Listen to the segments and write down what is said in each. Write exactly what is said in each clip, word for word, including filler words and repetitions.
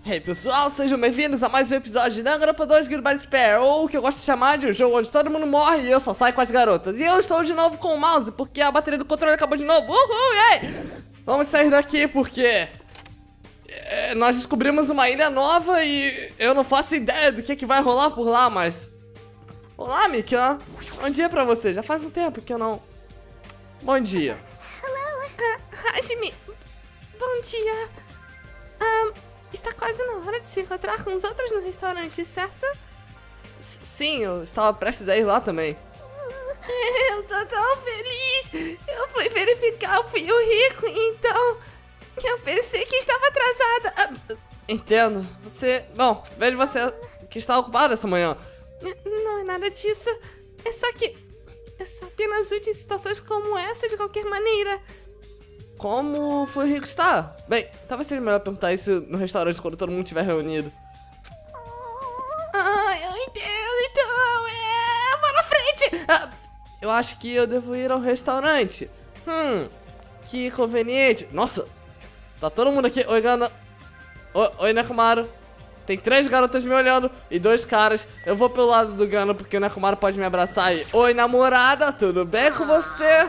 E aí pessoal, sejam bem-vindos a mais um episódio de Danganronpa dois Goodbye Spare, ou o que eu gosto de chamar de um jogo onde todo mundo morre e eu só saio com as garotas. E eu estou de novo com o mouse, porque a bateria do controle acabou de novo. Uhul, e aí? Vamos sair daqui porque é, nós descobrimos uma ilha nova e eu não faço ideia do que, que vai rolar por lá, mas... Olá, Mika. Bom dia pra você, já faz um tempo que eu não... Bom dia. Hello. Hajime, bom dia. Um, está quase na hora de se encontrar com os outros no restaurante, certo? S sim, eu estava prestes a ir lá também. Eu tô tão feliz. Eu fui verificar o fio rico, então eu pensei que estava atrasada. Entendo. Você... Bom, vejo você que está ocupada essa manhã. Não é nada disso. É só que eu sou apenas útil em situações como essa de qualquer maneira. Como foi rico está? Bem, talvez seja melhor perguntar isso no restaurante quando todo mundo estiver reunido. Ah, eu entendo, então. É, vá na frente. Ah, eu acho que eu devo ir ao restaurante. Hum, que conveniente. Nossa, tá todo mundo aqui. Oi, Gana. Oi, oi, Nekomaru. Tem três garotas me olhando e dois caras. Eu vou pelo lado do Gana porque o Nekomaru pode me abraçar aí. Oi, namorada, tudo bem com você?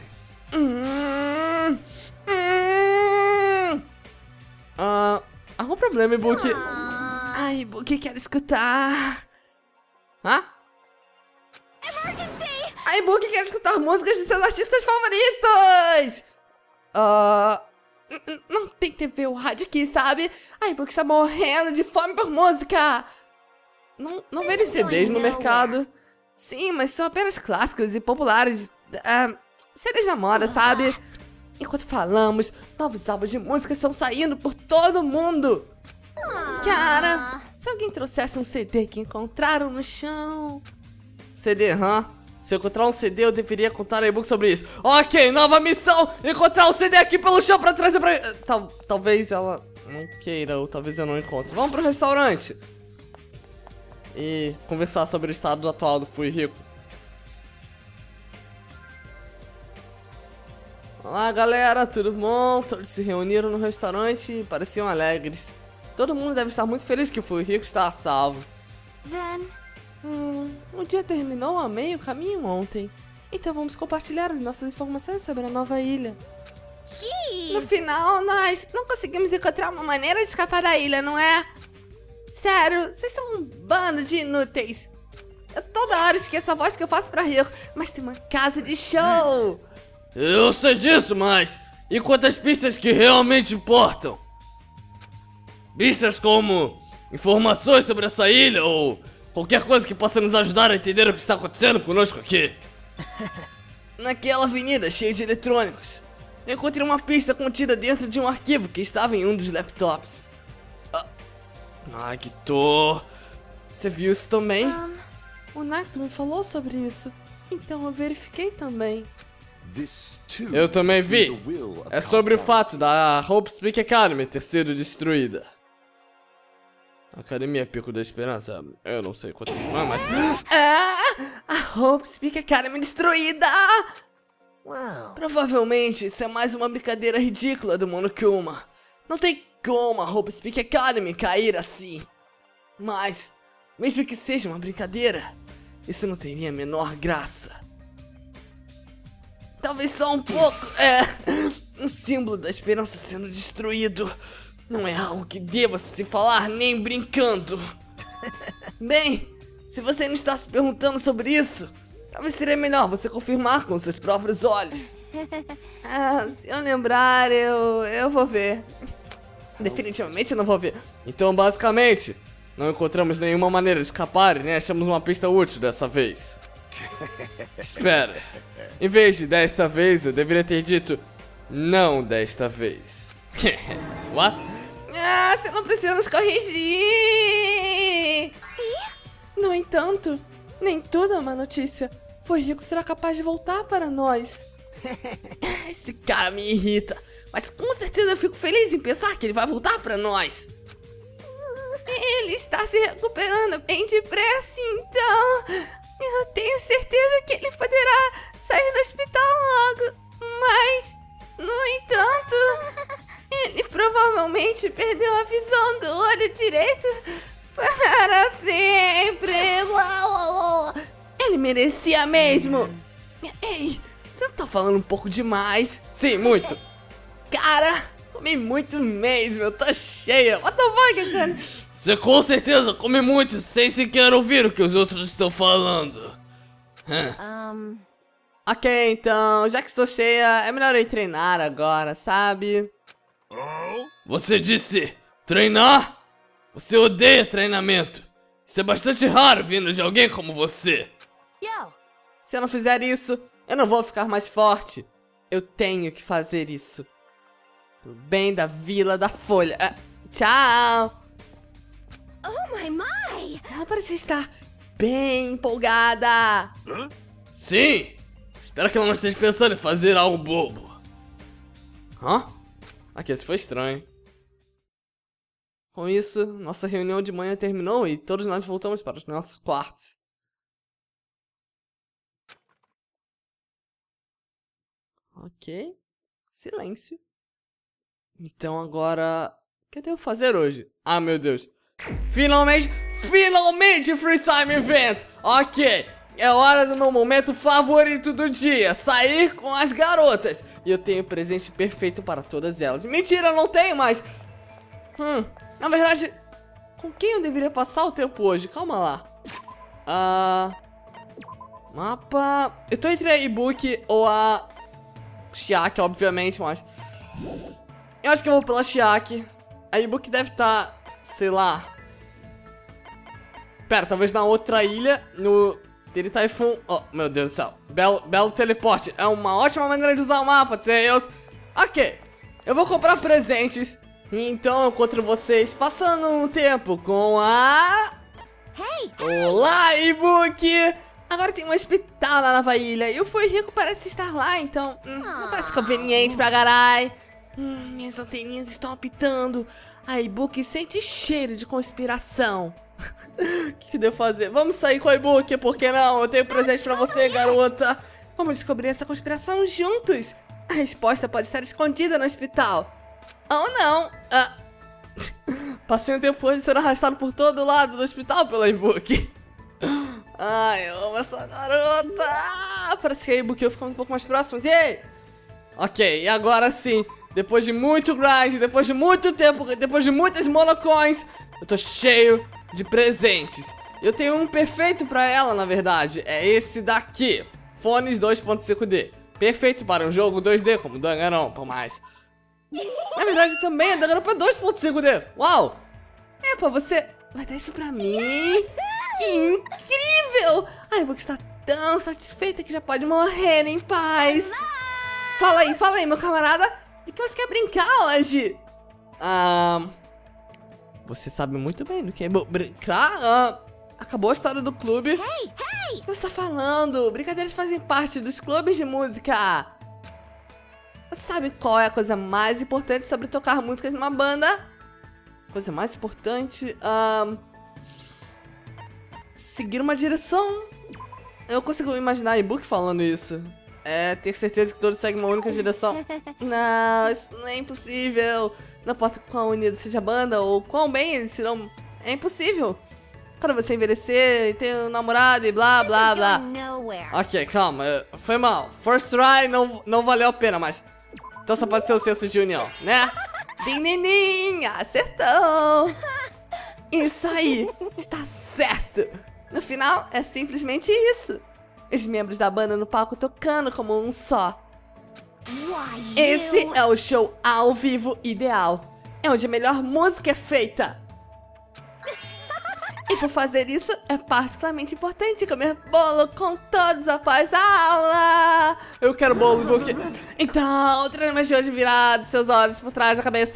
Hum, hum. Ah, algum problema, Ibuki? Ai, Ibuki, quero escutar. Hã? Emergency! A Ibuki quer escutar músicas de seus artistas favoritos! Ah... Não tem T V ou rádio aqui, sabe? A Ibuki está morrendo de fome por música. Não, não vende C Ds no mercado. Sim, mas são apenas clássicos e populares. Uh, C Ds da moda, sabe? Enquanto falamos, novos álbuns de música estão saindo por todo mundo. Cara, se alguém trouxesse um C D que encontraram no chão... C D, hã? Huh? Se eu encontrar um C D, eu deveria contar a Ibuki sobre isso. Ok, nova missão! Encontrar um C D aqui pelo chão pra trazer pra... Tal, talvez ela não queira, ou talvez eu não encontre. Vamos pro restaurante. E conversar sobre o estado atual do Fui Rico. Olá, galera, tudo bom? Todos se reuniram no restaurante e pareciam alegres. Todo mundo deve estar muito feliz que o Fui Rico está a salvo. Then... Hum, o dia terminou a meio caminho ontem. Então vamos compartilhar as nossas informações sobre a nova ilha. No final, nós não conseguimos encontrar uma maneira de escapar da ilha, não é? Sério, vocês são um bando de inúteis. Eu toda hora esqueço a voz que eu faço pra Rico, mas tem uma casa de show. Eu sei disso, mas... E quantas pistas que realmente importam? Pistas como... informações sobre essa ilha ou... qualquer coisa que possa nos ajudar a entender o que está acontecendo conosco aqui. Naquela avenida cheia de eletrônicos, eu encontrei uma pista contida dentro de um arquivo que estava em um dos laptops. Ah, Nagito, você viu isso também? Um, o Nagito me falou sobre isso, então eu verifiquei também. Eu também vi. É sobre o fato da Hope Speak Academy ter sido destruída. Academia Pico da Esperança, eu não sei quanto isso não é, mas... Ah, a Hope Speak Academy destruída! Uau. Provavelmente isso é mais uma brincadeira ridícula do Monokuma. Não tem como a Hope Speak Academy cair assim. Mas, mesmo que seja uma brincadeira, isso não teria a menor graça. Talvez só um pouco, é... um símbolo da esperança sendo destruído. Não é algo que deva se falar nem brincando. Bem, se você não está se perguntando sobre isso, talvez seria melhor você confirmar com seus próprios olhos. Ah, se eu lembrar, eu, eu vou ver. Definitivamente eu não vou ver. Então, basicamente, não encontramos nenhuma maneira de escapar e nem achamos uma pista útil dessa vez. Espera. Em vez de desta vez, eu deveria ter dito não desta vez. What? Ah, você não precisa nos corrigir! No entanto, nem tudo é uma notícia. Foi Rico será capaz de voltar para nós. Esse cara me irrita, mas com certeza eu fico feliz em pensar que ele vai voltar para nós. Ele está se recuperando bem depressa, então eu tenho certeza que ele poderá sair do hospital logo. Mas, no entanto, Ele provavelmente perdeu a visão do olho direito para sempre. Ele merecia mesmo. Ei, você tá falando um pouco demais. Sim, muito. Cara, comi muito mesmo, eu tô cheia. What the fuck, cara? Você com certeza come muito sem sequer ouvir o que os outros estão falando. Um... Ok, então, já que estou cheia, é melhor eu ir treinar agora, sabe? Você disse treinar? Você odeia treinamento. Isso é bastante raro vindo de alguém como você. Yo! Se eu não fizer isso, eu não vou ficar mais forte. Eu tenho que fazer isso. Pro bem da Vila da Folha. Ah, tchau! Oh my my! Ela parece estar bem empolgada. Sim! Espero que ela não esteja pensando em fazer algo bobo. Hã? Aqui, esse foi estranho. Com isso, nossa reunião de manhã terminou e todos nós voltamos para os nossos quartos. Ok. Silêncio. Então agora... O que eu devo fazer hoje? Ah, meu Deus. Finalmente, finalmente Free Time Event! Ok, é hora do meu momento favorito do dia, sair com as garotas. E eu tenho o presente perfeito para todas elas. Mentira, eu não tenho, mas... Hum, na verdade, com quem eu deveria passar o tempo hoje? Calma lá. Ah... Mapa... Eu tô entre a e-book ou a... Chiaki, obviamente, mas... Eu acho que eu vou pela Chiaki. A e-book deve estar, sei lá... Pera, talvez na outra ilha, no... Dele Typhoon... Oh, meu Deus do céu. Belo, belo teleporte. É uma ótima maneira de usar o mapa, Tails. Ok. Eu vou comprar presentes. E então eu encontro vocês passando um tempo com a... Hey! Olá, e-book! Agora tem um hospital na nova ilha. E o Fui Rico parece estar lá, então... Hum, não parece conveniente pra garai. Hum, minhas anteninhas estão apitando. A e-book sente cheiro de conspiração. O que, que devo fazer? Vamos sair com a e-book, por que não? Eu tenho presente pra você, garota. Vamos descobrir essa conspiração juntos. A resposta pode estar escondida no hospital. Ou não. Ah. Passei um tempo hoje sendo arrastado por todo lado do hospital pela e-book. Ai, eu amo essa garota. Parece que a e-book eu ficando um pouco mais próximos. E aí? Ok, e agora sim. Depois de muito grind, depois de muito tempo, depois de muitas monocoins, eu tô cheio de presentes. Eu tenho um perfeito pra ela, na verdade. É esse daqui. Fones dois ponto cinco D. Perfeito para um jogo dois D como Danganronpa, mas... Na verdade também é Danganronpa dois ponto cinco D. Uau! Epa, você vai dar isso pra mim? Que incrível! A e-book está tão satisfeita que já pode morrer em paz. Fala aí, fala aí, meu camarada. De que você quer brincar hoje? Ah... Você sabe muito bem do que é brincar. Ah, acabou a história do clube. Hey, hey! O que você tá falando? Brincadeiras fazem parte dos clubes de música. Você sabe qual é a coisa mais importante sobre tocar músicas numa banda? Coisa mais importante? Ah, seguir uma direção. Eu consigo imaginar a e-book falando isso. É ter certeza que todos seguem uma única direção. Não, isso não é impossível. Não importa quão unida seja a banda ou quão bem eles serão. É impossível. Quando você envelhecer e ter um namorado e blá blá blá. Ok, calma. Foi mal. First try não, não valeu a pena, mas... Então só pode ser o senso de união, né? Din-din-din! Acertou! Isso aí! Está certo! No final, é simplesmente isso. Os membros da banda no palco tocando como um só. Esse é o show ao vivo ideal. É onde a melhor música é feita. E por fazer isso, é particularmente importante comer bolo com todos após a aula. Eu quero bolo, porque... Então, treine mais de hoje virado, seus olhos por trás da cabeça.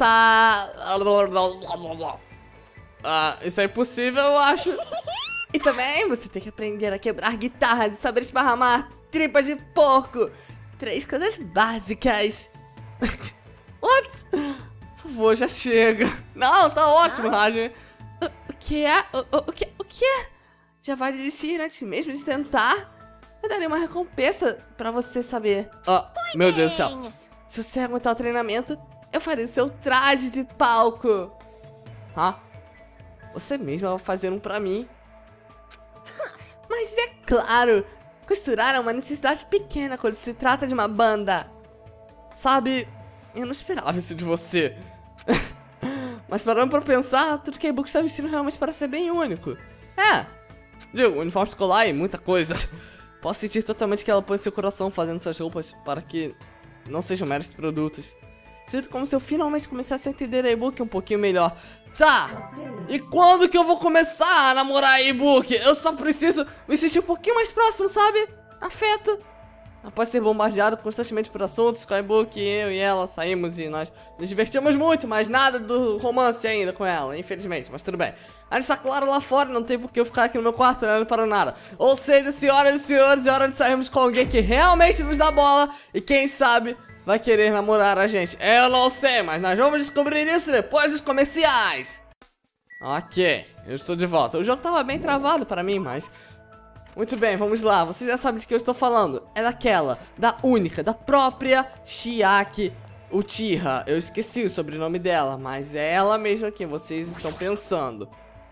Ah, isso é impossível, eu acho. E também você tem que aprender a quebrar guitarras e saber esparramar tripa de porco. Três coisas básicas. What? Por favor, já chega. Não, tá ótimo, Roger. O, o que é? O, o, o que? O que é? Já vai desistir antes mesmo de tentar? Eu darei uma recompensa pra você saber. Oh, meu Deus do céu. Se você aguentar o treinamento, Eu farei o seu traje de palco. Hã? Você mesma vai fazer um pra mim. Mas é claro, costurar é uma necessidade pequena quando se trata de uma banda. Sabe, eu não esperava isso de você. Mas parando pra pensar, tudo que a Ibuki está vestindo realmente parece ser bem único. É, viu, uniforme escolar e muita coisa. Posso sentir totalmente que ela põe seu coração fazendo suas roupas para que não sejam meros produtos. Sinto como se eu finalmente começasse a entender a Ibuki um pouquinho melhor. Tá, e quando que eu vou começar a namorar a Ibuki? Eu só preciso me sentir um pouquinho mais próximo, sabe? Afeto. Após ser bombardeado constantemente por assuntos, com a Ibuki, eu e ela saímos e nós nos divertimos muito, mas nada do romance ainda com ela, infelizmente, mas tudo bem. A gente está claro lá fora, não tem por que eu ficar aqui no meu quarto olhando para nada. Ou seja, senhoras e senhores, é hora de sairmos com alguém que realmente nos dá bola e quem sabe vai querer namorar a gente. Eu não sei, mas nós vamos descobrir isso depois dos comerciais. Ok, eu estou de volta. O jogo estava bem travado para mim, mas... Muito bem, vamos lá. Você já sabe de que eu estou falando. É daquela, da única, da própria Chiaki Uchiha. Eu esqueci o sobrenome dela, mas é ela mesma que vocês estão pensando.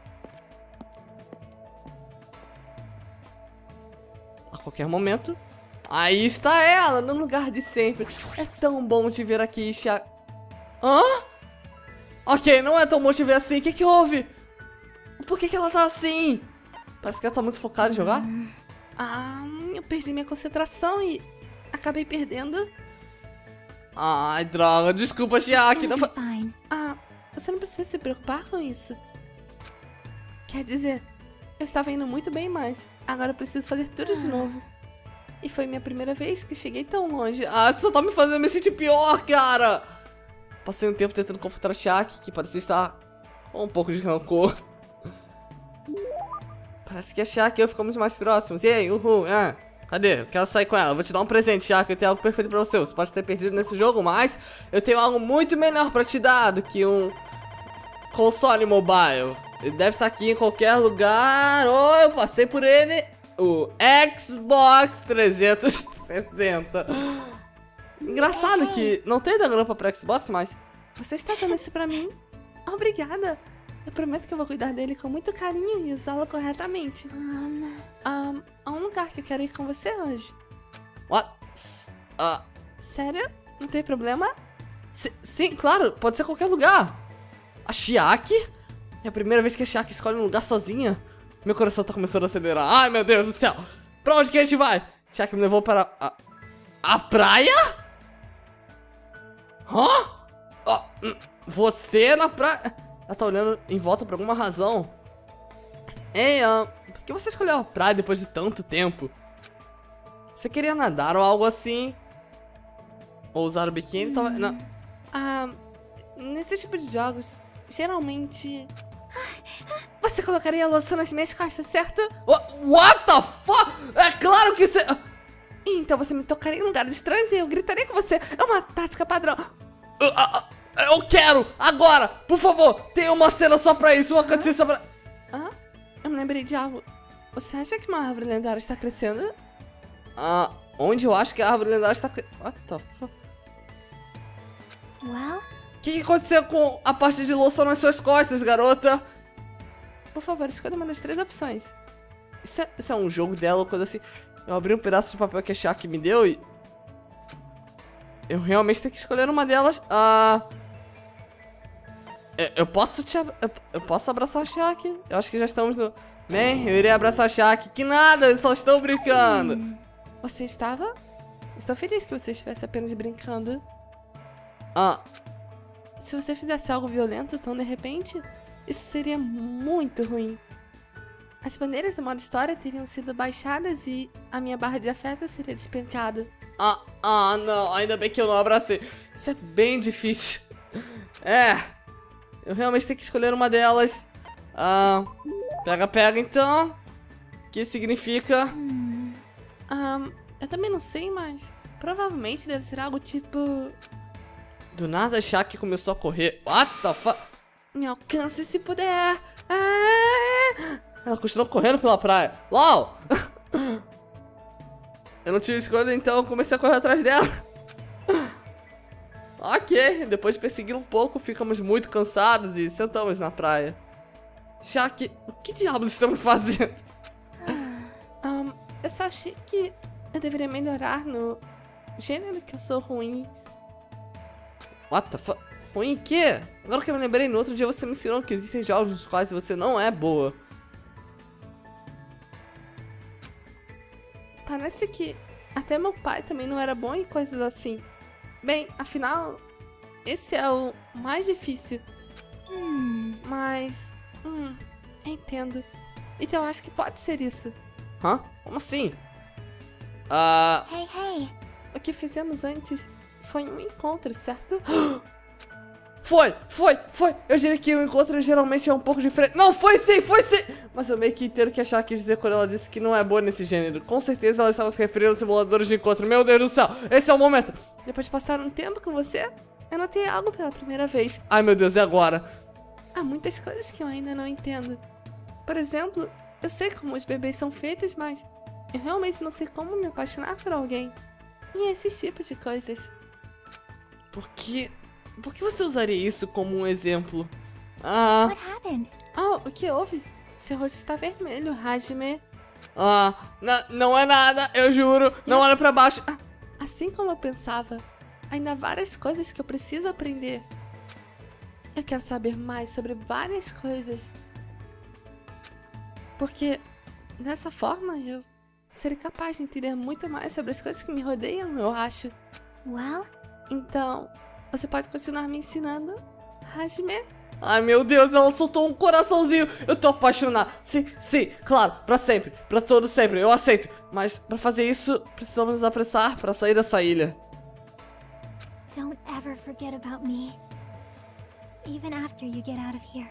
A qualquer momento. Aí está ela, no lugar de sempre. É tão bom te ver aqui, Chiaki. Hã? Ok, não é tão bom te ver assim. O que que houve? Por que que ela tá assim? Parece que ela tá muito focada em jogar. Ah, eu perdi minha concentração e acabei perdendo. Ai, droga. Desculpa, Chiaki. Não... Fine. Ah, você não precisa se preocupar com isso. Quer dizer, eu estava indo muito bem, mas agora eu preciso fazer tudo de novo. E foi minha primeira vez que cheguei tão longe. Ah, você só tá me fazendo me sentir pior, cara. Passei um tempo tentando confortar a Chiaki, que parecia estar com um pouco de rancor. Parece que a Chiaki e eu ficamos mais próximos. E aí, uhul, ah, cadê? Eu quero sair com ela. Eu vou te dar um presente, Chiaki. Eu tenho algo perfeito pra você. Você pode ter perdido nesse jogo, mas eu tenho algo muito melhor pra te dar do que um console mobile. Ele deve estar aqui em qualquer lugar. Oh, eu passei por ele. O Xbox trezentos e sessenta. Engraçado que não tem da grampa pra Xbox, mas você está dando isso pra mim? Obrigada. Eu prometo que eu vou cuidar dele com muito carinho e usá-lo corretamente. Um, Um, há um lugar que eu quero ir com você hoje. What? Ah, Sério? Não tem problema? Si- sim, claro. Pode ser qualquer lugar. A Chiaki? É a primeira vez que a Chiaki escolhe um lugar sozinha. Meu coração tá começando a acelerar. Ai, meu Deus do céu. Pra onde que a gente vai? Chiaki me levou para a, a praia? Hã? Ah, hum, você na praia... Ela tá olhando em volta por alguma razão. Ei, uh, por que você escolheu a praia depois de tanto tempo? Você queria nadar ou algo assim? Ou usar o biquíni? Tava... Não. Ah, nesse tipo de jogos, geralmente... Você colocaria loção nas minhas costas, certo? What, what the fuck? É claro que você... Então você me tocaria em lugares estranhos e eu gritaria com você. É uma tática padrão. Uh, uh, uh. Eu quero! Agora! Por favor! Tem uma cena só pra isso, uma cutscene só pra... Ah? Eu me lembrei de algo. Você acha que uma árvore lendária está crescendo? Ah, onde eu acho que a árvore lendária está crescendo? What the fuck? well, O que, que aconteceu com a parte de loção nas suas costas, garota? Por favor, escolha uma das três opções. Isso é, isso é um jogo dela ou coisa assim? Eu abri um pedaço de papel que a Chiaki me deu e... Eu realmente tenho que escolher uma delas. Ah... Eu, eu posso te ab eu, eu posso abraçar a Chiaki? Eu acho que já estamos no... Bem, eu irei abraçar a Chiaki. Que nada, eu só estou brincando. Você estava? Estou feliz que você estivesse apenas brincando. Ah... Se você fizesse algo violento tão de repente, isso seria muito ruim. As bandeiras do modo história teriam sido baixadas e a minha barra de afeto seria despencada. Ah, ah, não, ainda bem que eu não abracei. Isso é bem difícil. É, eu realmente tenho que escolher uma delas. Ah, pega, pega então. Que significa... Ah, eu também não sei, mas provavelmente deve ser algo tipo... Do nada a Chiaki começou a correr. What the fuck? Me alcance se puder. Ah! Ela continuou correndo pela praia. LOL! Eu não tive escolha, então eu comecei a correr atrás dela. Ok, depois de perseguir um pouco, ficamos muito cansados e sentamos na praia. Shaq, o que diabos estamos fazendo? um, eu só achei que eu deveria melhorar no gênero que eu sou ruim. What the fuck? Ruim em quê? Agora que eu me lembrei, no outro dia você me ensinou que existem jogos nos quais você não é boa. Parece que até meu pai também não era bom em coisas assim. Bem, afinal, esse é o mais difícil. Hmm. Mas... Hum, entendo. Então eu acho que pode ser isso. Hã? Como assim? Ah... Hey, hey. O que fizemos antes foi um encontro, certo? Foi, foi, foi. Eu diria que o encontro geralmente é um pouco diferente. Não, foi sim, foi sim. Mas eu meio que entendo que achar que dizer quando ela disse que não é boa nesse gênero. Com certeza ela estava se referindo aos simuladores de encontro. Meu Deus do céu, esse é o momento. Depois de passar um tempo com você, eu notei algo pela primeira vez. Ai meu Deus, e agora? Há muitas coisas que eu ainda não entendo. Por exemplo, eu sei como os bebês são feitos, mas eu realmente não sei como me apaixonar por alguém. E esses tipos de coisas. Por que... Por que você usaria isso como um exemplo? Ah... What happened? Oh, o que houve? Seu rosto está vermelho, Hajime. Ah, não é nada, eu juro. Não olha pra baixo. Ah, assim como eu pensava, ainda há várias coisas que eu preciso aprender. Eu quero saber mais sobre várias coisas. Porque, dessa forma, eu serei capaz de entender muito mais sobre as coisas que me rodeiam, eu acho. Well? Então, você pode continuar me ensinando, Hajime? Ai, meu Deus, ela soltou um coraçãozinho. Eu tô apaixonado. Sim, sim, claro, pra sempre, pra todo sempre, eu aceito. Mas pra fazer isso, precisamos nos apressar pra sair dessa ilha. Don't ever forget about me. Even after you get out of here.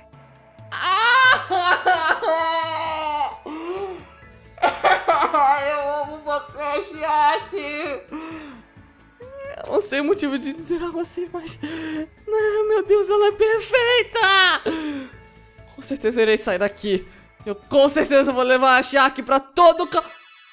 Eu amo você, Shaq. Eu não sei o motivo de dizer algo assim, mas... Não, meu Deus, ela é perfeita! Com certeza irei sair daqui. Eu com certeza vou levar a Shaq pra todo ca...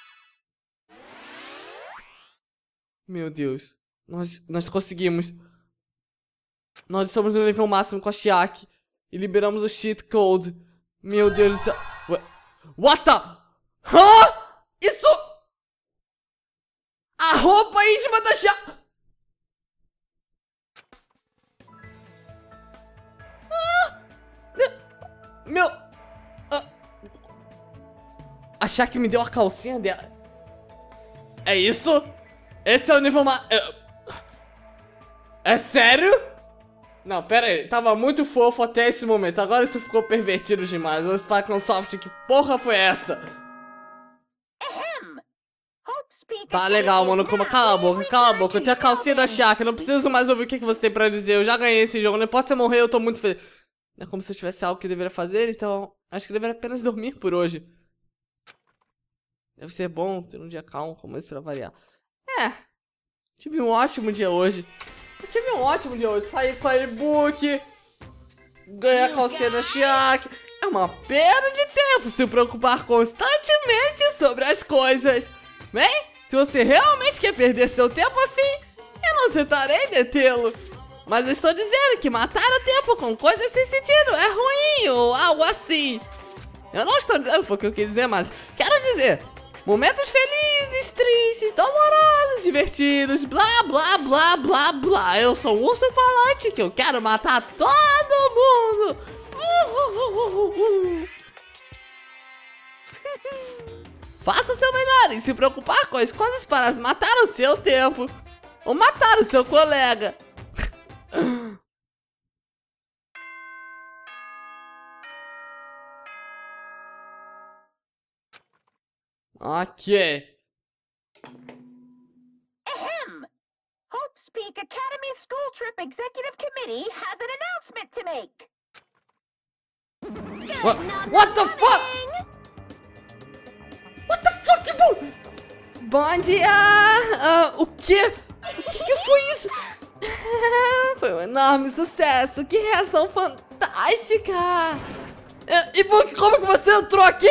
Meu Deus. Nós, nós conseguimos. Nós estamos no nível máximo com a Shaq. E liberamos o cheat code. Meu Deus do céu. What the... Hã? Isso... A roupa íntima da Shaq... Meu... Ah, a Shaq me deu a calcinha dela. É isso? Esse é o nível mais... É sério? Não, pera aí. Tava muito fofo até esse momento. Agora isso ficou pervertido demais. O Sparklesoft, que porra foi essa? Tá legal, mano. Como... Cala a boca, cala a boca. Eu tenho a calcinha da Shaq. Eu não preciso mais ouvir o que você tem pra dizer. Eu já ganhei esse jogo. Não posso você morrer, eu tô muito feliz. É como se eu tivesse algo que eu deveria fazer, então acho que eu deveria apenas dormir por hoje. Deve ser bom ter um dia calmo como esse pra variar. É, tive um ótimo dia hoje. Eu tive um ótimo dia hoje. Saí com a e-book, ganhei a calcinha da Shaq. É uma perda de tempo se preocupar constantemente sobre as coisas. Bem, se você realmente quer perder seu tempo assim, eu não tentarei detê-lo. Mas eu estou dizendo que matar o tempo com coisas sem sentido é ruim ou algo assim. Eu não estou dizendo foi o que eu quis dizer, mas quero dizer momentos felizes, tristes, dolorosos, divertidos, blá blá blá blá blá. Eu sou um urso falante que eu quero matar todo mundo. Faça o seu melhor em se preocupar com as coisas para matar o seu tempo ou matar o seu colega. Ok. Ahem! Hope's Peak Academy School Trip Executive Committee has an announcement to make. What, what the fuck? What the fuck, bro? Bom dia! Uh, o quê? O que, que foi isso? Foi um enorme sucesso! Que reação fantástica! E, e Book, como que você entrou aqui?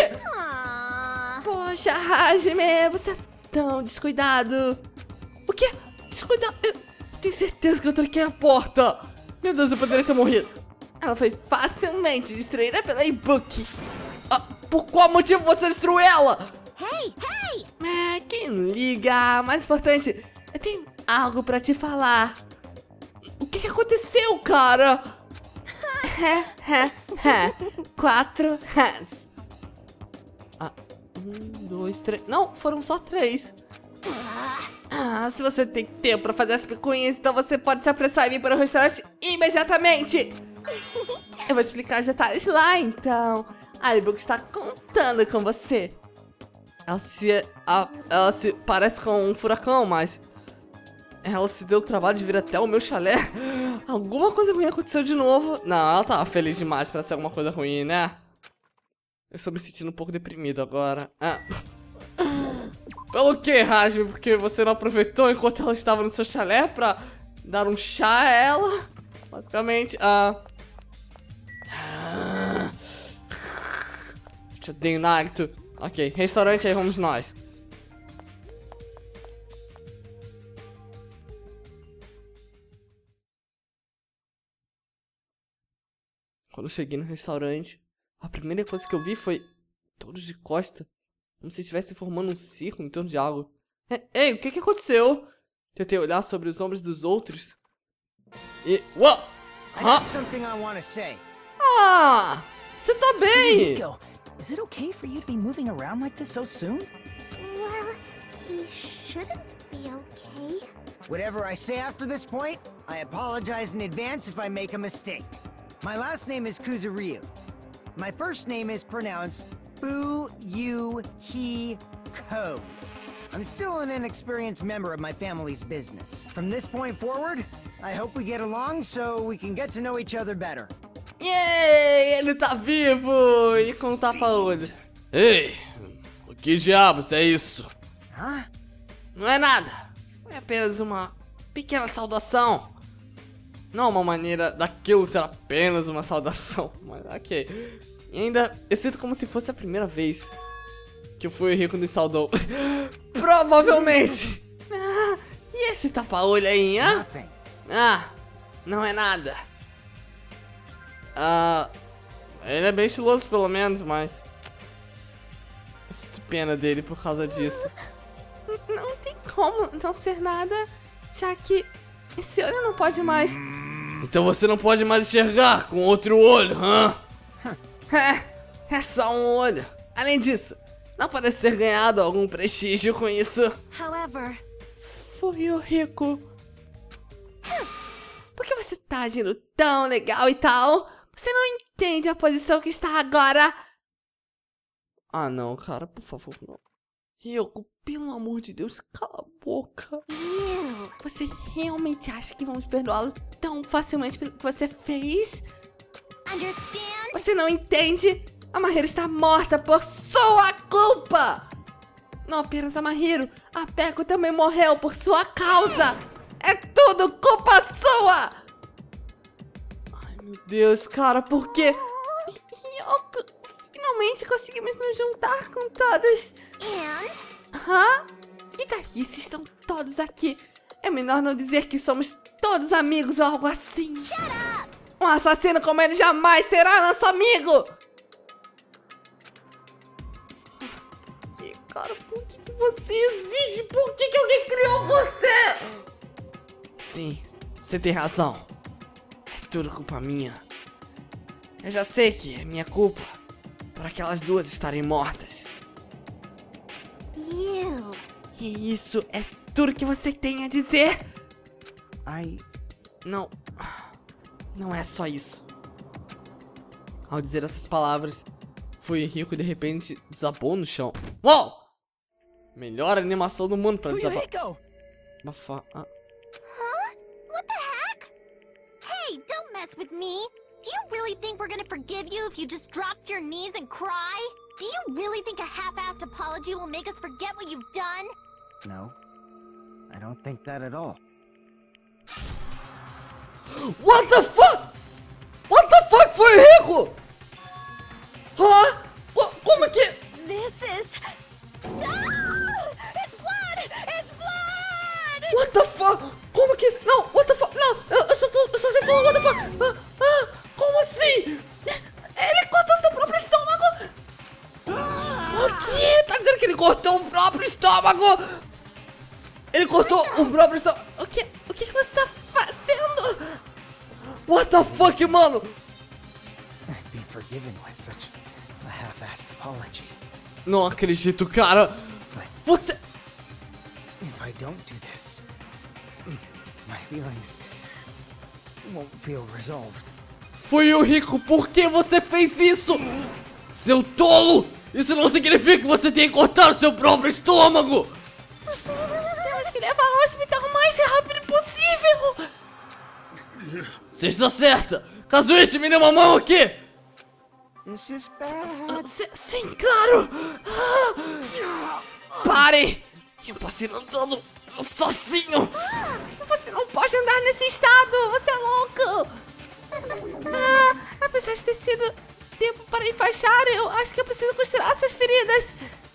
Poxa, Hajime, você é tão descuidado! O quê? Descuidado? Eu, tenho certeza que eu tranquei a porta. Meu Deus, eu poderia ter morrido. Ela foi facilmente destruída pela e-book. Ah, por qual motivo você destruiu ela? Hey, hey! É, quem liga? Mais importante, eu tenho algo pra te falar. O que que aconteceu, cara? Quatro hands. Ah, um, dois, três. Não, foram só três. Ah, se você tem tempo pra fazer as picuinhas, então você pode se apressar e vir para o restaurante imediatamente. Eu vou explicar os detalhes lá, então. A e-book está contando com você. Ela se, a, ela se parece com um furacão, mas ela se deu o trabalho de vir até o meu chalé. Alguma coisa ruim aconteceu de novo. Não, ela tava feliz demais pra ser alguma coisa ruim, né? Eu estou me sentindo um pouco deprimido agora. Ah. Pelo que, Hazmi? Porque você não aproveitou enquanto ela estava no seu chalé pra dar um chá a ela? Basicamente, ah... ah... te odeio, Nagito. Ok, restaurante, aí vamos nós. Quando eu cheguei no restaurante, a primeira coisa que eu vi foi todos de costa, como se estivesse formando um círculo em torno de algo. Ei, o que que aconteceu? Tentei olhar sobre os ombros dos outros e... Uou! I got something I want to say. Ah! Você tá bem! Nico, is it okay for you to be moving around like this so soon? Well, he shouldn't be okay. Whatever I say after this point, I apologize in advance if I make a mistake. My last name is Kuzuryu. My first name is pronounced Bu-Yu-He-Ko. I'm still an inexperienced member of my family's business. From this point forward, I hope we get along so we can get to know each other better. Yay! Ele tá vivo! E com o tapa-olho. Ei, o que diabos é isso? Huh? Não é nada. É apenas uma pequena saudação. Não uma maneira daquilo ser apenas uma saudação. Mas ok. E ainda eu sinto como se fosse a primeira vez que eu fui rico nos saudou. Provavelmente. Ah, e esse tapa-olho aí, hein? Nothing. Ah, não é nada. Ah, Ele é bem estiloso pelo menos, mas eu sinto pena dele por causa disso. Não tem como não ser nada, já que esse olho não pode mais. então você não pode mais enxergar com outro olho, hã? É, é só um olho. Além disso, não parece ter ganhado algum prestígio com isso. However, Foi o rico. Por que você tá agindo tão legal e tal? Você não entende a posição que está agora. Ah não, cara, por favor, não. Ryoko, pelo amor de Deus, cala a boca. you. Você realmente acha que vamos perdoá-lo tão facilmente pelo que você fez? Understand? Você não entende? A Mahiro está morta por sua culpa! Não apenas a Mahiro, a Peko também morreu por sua causa! É tudo culpa sua! Ai meu Deus, cara, por quê? Ryoko, finalmente conseguimos nos juntar com todos! And? Hã? E daí se estão todos aqui? É melhor não dizer que somos todos amigos ou algo assim. Um assassino como ele jamais será nosso amigo! Que, cara, por que, que você exige? Por que, que alguém criou você? Sim, você tem razão. É tudo culpa minha. Eu já sei que é minha culpa por aquelas duas estarem mortas. You. E isso é tudo que você tem a dizer? I... Não, não é só isso. Ao dizer essas palavras, fui rico e de repente desabou no chão. Uou! Melhor animação do mundo pra desabar. Fuyuhiko! Bafar. Ah. Huh? What the heck? Hey, don't mess with me. Do you really think we're gonna forgive you if you just drop to your knees and cry? Do you really think a half-assed apology will make us forget what you've done? No, I don't think that at all. What the fuck? What the fuck foi rico? Hã? Co- Como que... This is... Ah! It's blood! It's blood! What the fuck? Como que... Não, próprio estômago! Ele cortou o próprio estômago! O que, o que, que você tá fazendo? What the fuck, mano? I'd be forgiven with such a half-assed apology. Não acredito, cara. Você... If I don't do this, my feelings won't feel resolved. Foi o Rico, por que você fez isso? Seu tolo! Isso não significa que você tenha cortado seu próprio estômago! Temos que levá-lo ao hospital o mais rápido possível! Você está certa! Kazuichi, me dê uma mão aqui! This is bad. S sim, claro! Ah, parem! Eu passei andando sozinho! Você não pode andar nesse estado! Você é louco! Ah, apesar de ter tido tempo para enfaixar, eu acho que eu preciso costurar essas feridas!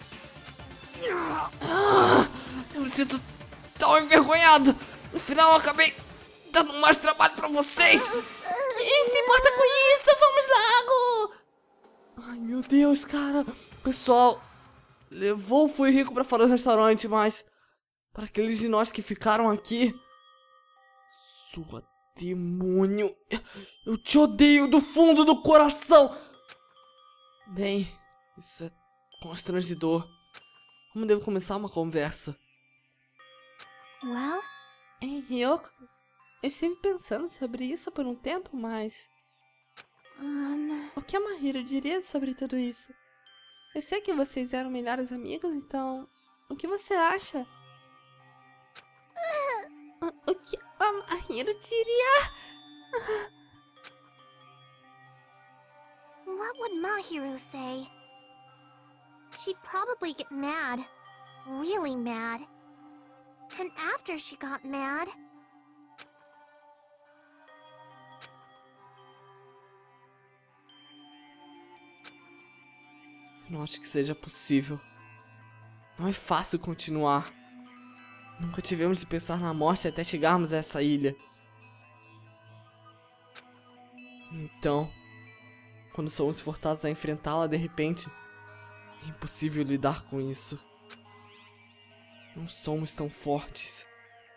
Ah, eu me sinto tão envergonhado! No final eu acabei dando mais trabalho pra vocês! Quem se importa com isso? Vamos logo! Ai, meu Deus, cara. Pessoal, levou o Fui Rico pra fora do restaurante, mas... para aqueles de nós que ficaram aqui... Sua demônio... Eu te odeio do fundo do coração! Bem, isso é constrangedor. Como devo começar uma conversa? Well, Ei, Ryoko, eu estive pensando sobre isso por um tempo, mas... um... o que a Mahiro diria sobre tudo isso? Eu sei que vocês eram melhores amigos, então... o que você acha? O, o que a Mahiro diria? What would Mahiro say? She'd probably get mad. Really mad. And after she got mad... Não acho que seja possível. Não é fácil continuar. Nunca tivemos de pensar na morte até chegarmos a essa ilha. Então, quando somos forçados a enfrentá-la de repente, é impossível lidar com isso. Não somos tão fortes.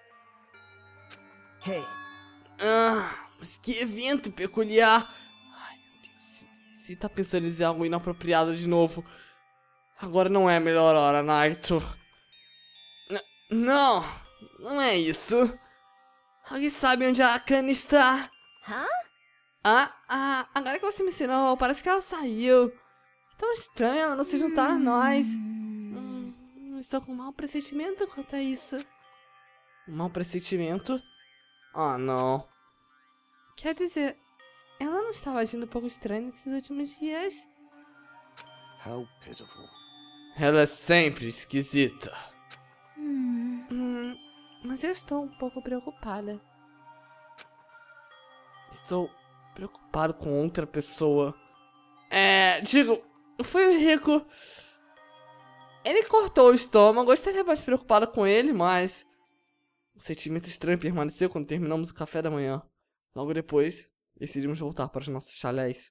Hey, Ah, mas que evento peculiar! Ai, meu Deus, se, se tá pensando em dizer algo inapropriado de novo, agora não é a melhor hora, Naito. N não, não é isso. Alguém sabe onde a Akane está? Hã? Ah, ah, agora que você me ensinou, parece que ela saiu. É tão estranho ela não se juntar a nós. Hum, estou com um mau pressentimento quanto a isso. Um mau pressentimento? Ah, não. Quer dizer, ela não estava agindo um pouco estranha nesses últimos dias? How pitiful. Ela é sempre esquisita. Hmm. Hum, mas eu estou um pouco preocupada. Estou preocupado com outra pessoa. É, digo, foi o Rico. Ele cortou o estômago, eu estaria mais preocupado com ele, mas... um sentimento estranho permaneceu quando terminamos o café da manhã. Logo depois, decidimos voltar para os nossos chalés.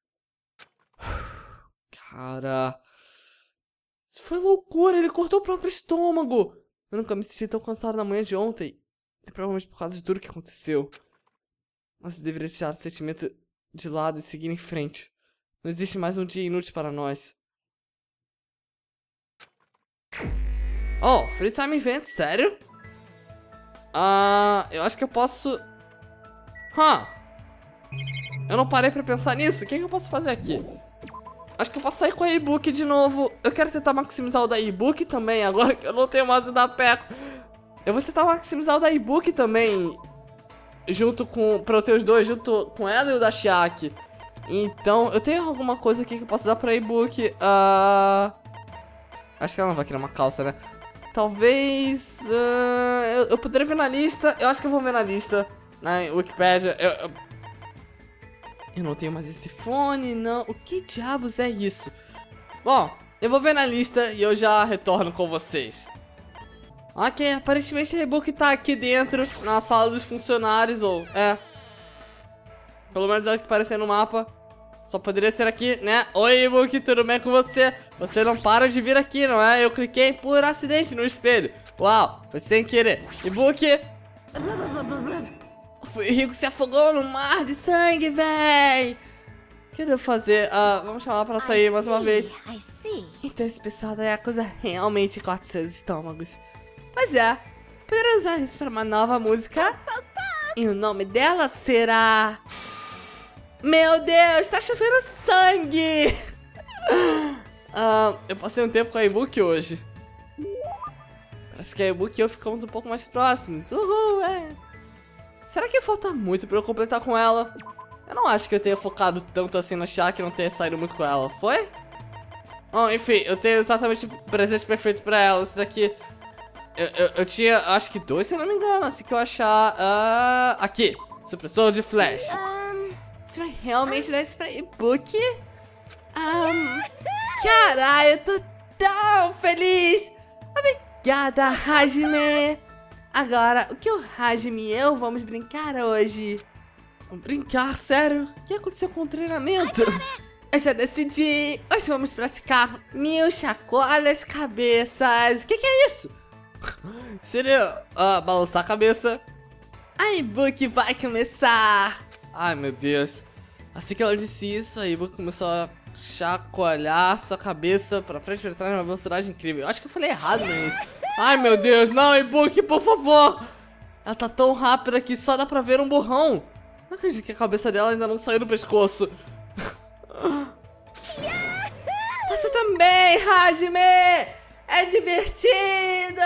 Cara... isso foi loucura, ele cortou o próprio estômago. Eu nunca me senti tão cansado na manhã de ontem. É provavelmente por causa de tudo que aconteceu. Mas deveria tirar o sentimento de lado e seguir em frente. Não existe mais um dia inútil para nós. Oh, Free Time Event, sério? Ah, eu acho que eu posso... Hã? Eu não parei pra pensar nisso. O que, que eu posso fazer aqui? Acho que eu posso sair com a e-book de novo. Eu quero tentar maximizar o da e-book também, agora que eu não tenho mais o da Peco. Eu vou tentar maximizar o da e-book também. Junto com... pra eu ter os dois, junto com ela e o da Chiaki. Então, eu tenho alguma coisa aqui que eu posso dar pra e-book. Ah... acho que ela não vai querer uma calça, né? Talvez... Uh, eu, eu poderia ver na lista. Eu acho que eu vou ver na lista. Na Wikipedia. Eu, eu... eu não tenho mais esse fone, não. O que diabos é isso? Bom, eu vou ver na lista e eu já retorno com vocês. Ok, aparentemente a e-book tá aqui dentro, na sala dos funcionários, ou... é. Pelo menos é o que aparece no mapa. Só poderia ser aqui, né? Oi, Ibuki, tudo bem com você? Você não para de vir aqui, não é? Eu cliquei por acidente no espelho. Uau, foi sem querer. Ibuki... O Rico se afogou no mar de sangue, véi. O que eu devo fazer? Ah, vamos chamar pra sair mais uma vez. I see. Então esse pessoal daí, a coisa realmente corta seus estômagos. Pois é, poderia usar isso para uma nova música. E o nome dela será... Meu Deus, tá chovendo sangue! ah, eu passei um tempo com a Ibuki hoje. Parece que a Ibuki e eu ficamos um pouco mais próximos. Uhul, é. Será que falta muito pra eu completar com ela? Eu não acho que eu tenha focado tanto assim no Shaq e não tenha saído muito com ela. Foi? Bom, enfim, eu tenho exatamente o presente perfeito pra ela. Esse daqui... Eu, eu, eu tinha, acho que dois, se eu não me engano. Assim que eu achar... Uh, aqui. Supressor de flash. Você vai realmente dar isso pra Ibuki? Um, caralho, eu tô tão feliz! Obrigada, Hajime! Agora, o que o Hajime e eu vamos brincar hoje? Vamos brincar? Sério? O que aconteceu com o treinamento? Eu já decidi! Hoje vamos praticar mil chacoalhas cabeças! O que, que é isso? Seria uh, balançar a cabeça? A Ibuki vai começar! Ai, meu Deus. Assim que ela disse isso, a Ibuki começou a chacoalhar sua cabeça pra frente e pra trás numa velocidade incrível. Eu acho que eu falei errado no início. Ai, meu Deus. Não, Ibuki, por favor. Ela tá tão rápida que só dá pra ver um borrão. Não acredito que a cabeça dela ainda não saiu do pescoço. Você também, Hajime! É divertido!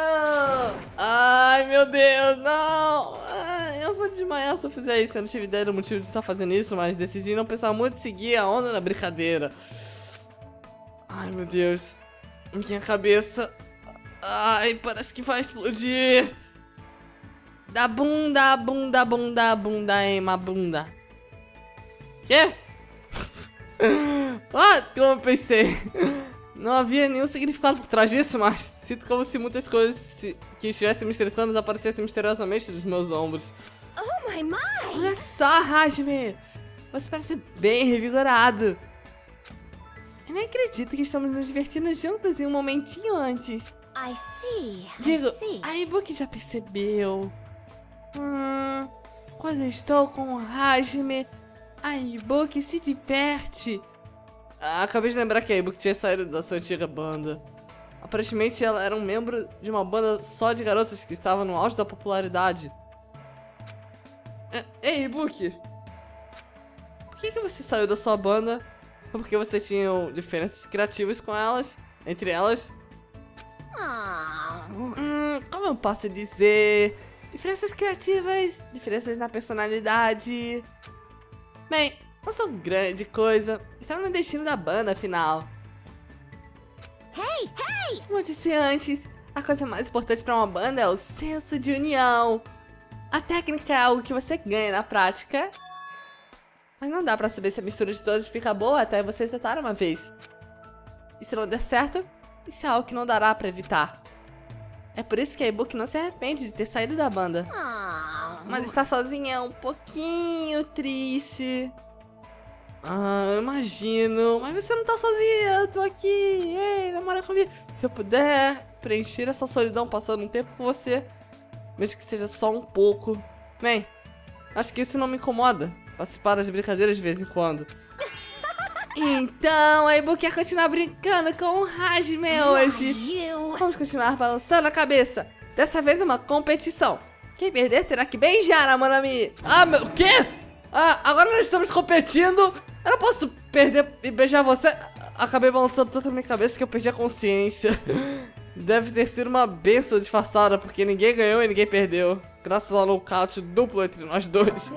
Ai, meu Deus, não! Ai, eu vou desmaiar se eu fizer isso. Eu não tive ideia do motivo de estar fazendo isso, mas decidi não pensar muito e seguir a onda da brincadeira. Ai, meu Deus. Minha cabeça... Ai, parece que vai explodir. Da bunda, bunda, bunda, bunda, ema, bunda. Quê? Ah, como eu pensei. Não havia nenhum significado por trás disso, mas sinto como se muitas coisas se, que estivessem me estressando desaparecessem misteriosamente dos meus ombros. Oh my my! Olha só, Hajime! Você parece bem revigorado. Eu nem acredito que estamos nos divertindo juntos em um momentinho antes. I see. Digo, I see. a Ibuki já percebeu. Hum, quando eu estou com o Hajime, a Ibuki se diverte. Ah, acabei de lembrar que a Ibuki tinha saído da sua antiga banda. Aparentemente ela era um membro de uma banda só de garotas que estava no auge da popularidade. Ei, Ibuki! Por que, que você saiu da sua banda? Foi porque você tinha diferenças criativas com elas? Entre elas? Ah. Hum, como eu posso dizer? Diferenças criativas, diferenças na personalidade. Bem, não são grande coisa. Estava no destino da banda, afinal. Hey, hey! Como eu disse antes, a coisa mais importante para uma banda é o senso de união. A técnica é algo que você ganha na prática. Mas não dá pra saber se a mistura de todos fica boa até você tentar uma vez. E se não der certo, isso é algo que não dará pra evitar. É por isso que a Ibuki não se arrepende de ter saído da banda. Ah. Mas estar sozinha é um pouquinho triste. Ah, eu imagino. Mas você não tá sozinha, eu tô aqui. Ei, namora comigo. Se eu puder preencher essa solidão passando um tempo com você, mesmo que seja só um pouco. Bem, acho que isso não me incomoda. Participar das brincadeiras de vez em quando. Então, a Ibuki quer continuar brincando com o Hajime hoje. You. Vamos continuar balançando a cabeça. Dessa vez é uma competição. Quem perder terá que beijar a Monami. Ah, meu... O quê? Ah, agora nós estamos competindo. Eu não posso perder e beijar você. Acabei balançando tanto na minha cabeça que eu perdi a consciência. Deve ter sido uma benção disfarçada, porque ninguém ganhou e ninguém perdeu. Graças ao nocaute duplo entre nós dois.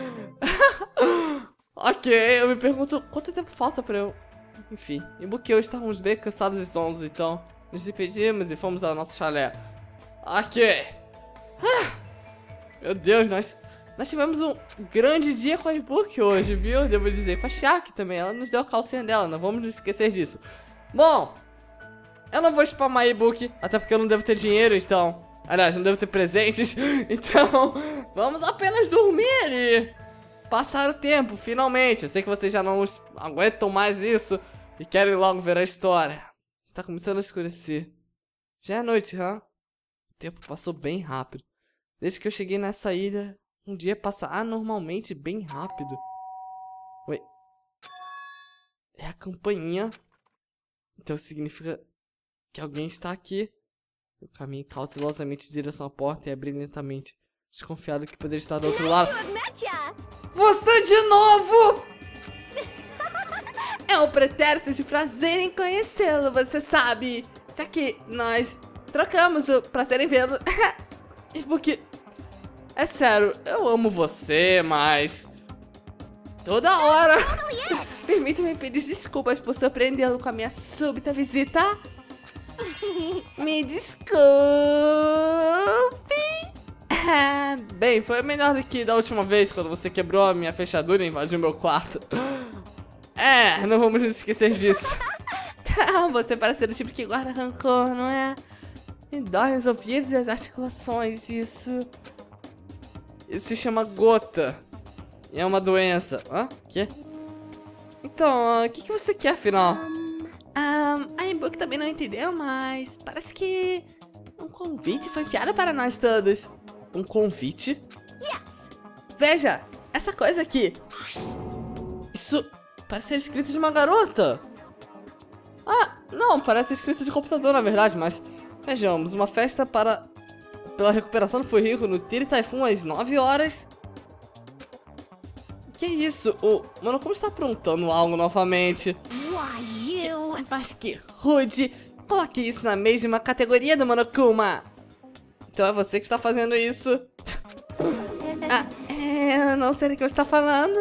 Ok, eu me pergunto quanto tempo falta pra eu... Enfim, Ibuki e eu estávamos bem cansados e zonzos, então nos despedimos e fomos ao nosso chalé. Ok. Ah, meu Deus, nós, nós tivemos um grande dia com a Ibuki hoje, viu? Devo dizer, com a Shaq também, ela nos deu a calcinha dela, não vamos nos esquecer disso. Bom, eu não vou spamar a Ibuki, até porque eu não devo ter dinheiro, então... Aliás, não devo ter presentes, então vamos apenas dormir e... passar o tempo, finalmente. Eu sei que vocês já não aguentam mais isso e querem logo ver a história. Está começando a escurecer. Já é noite, hã? O tempo passou bem rápido. Desde que eu cheguei nessa ilha, um dia passa anormalmente bem rápido. Oi. É a campainha. Então significa que alguém está aqui. Eu caminhei cautelosamente em direção à porta e abri lentamente, desconfiado que poderia estar do outro lado. Você de novo! É um pretérito de prazer em conhecê-lo, você sabe. Já que nós trocamos o prazer em vê-lo. E porque... É sério, eu amo você, mas... Toda hora! Permita-me pedir desculpas por surpreendê-lo com a minha súbita visita. Me desculpe. Bem, foi melhor do que da última vez, quando você quebrou a minha fechadura e invadiu meu quarto. É, não vamos nos esquecer disso. Você parece ser o tipo que guarda rancor, não é? Me dói os ouvidos e as articulações, isso... Isso se chama gota. E é uma doença. Hã? Quê? Então, o que, que você quer, afinal? Um, a e-book também não entendeu, mas parece que um convite foi enviado para nós todos. Um convite? Yes. Veja, essa coisa aqui. Isso parece ser escrito de uma garota. Ah, não, parece escrito de computador, na verdade, mas... Vejamos, uma festa para... Pela recuperação do Furico no Tiri Typhoon às nove horas. Que isso? O Monokuma está aprontando algo novamente. Why you? Mas que rude! Coloque isso na mesma categoria do Monokuma. Então é você que está fazendo isso. Ah, é, eu não sei do que você está falando.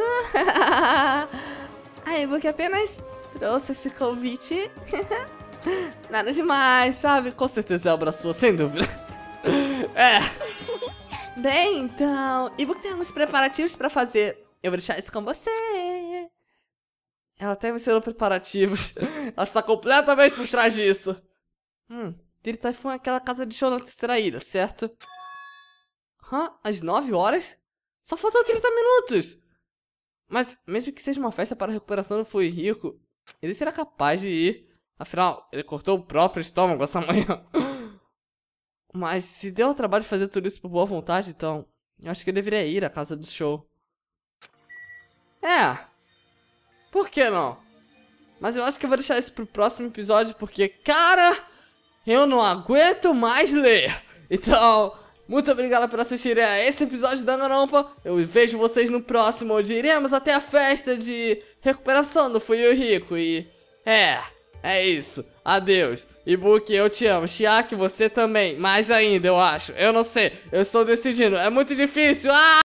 A e-book apenas trouxe esse convite. Nada demais, sabe? Com certeza é obra sua, sem dúvida. É. Bem, então, e-book tem alguns preparativos pra fazer. Eu vou deixar isso com você. Ela até mencionou preparativos. Ela está completamente por trás disso. Hum, Tiri Typhoon é aquela casa de show na terceira ilha, certo? Hã? Às nove horas? Só faltam trinta minutos. Mas, mesmo que seja uma festa para a recuperação do Furico, ele será capaz de ir. Afinal, ele cortou o próprio estômago essa manhã. Mas se deu o trabalho de fazer tudo isso por boa vontade, então... Eu acho que eu deveria ir à casa do show. É. Por que não? Mas eu acho que eu vou deixar isso pro próximo episódio, porque, cara... Eu não aguento mais ler. Então, muito obrigado por assistirem a esse episódio da Danganronpa. Eu vejo vocês no próximo, onde iremos até a festa de recuperação do Furico. E... É... É isso, adeus. E-book, eu te amo. Chiaki, você também. Mais ainda, eu acho. Eu não sei, eu estou decidindo. É muito difícil. Ah!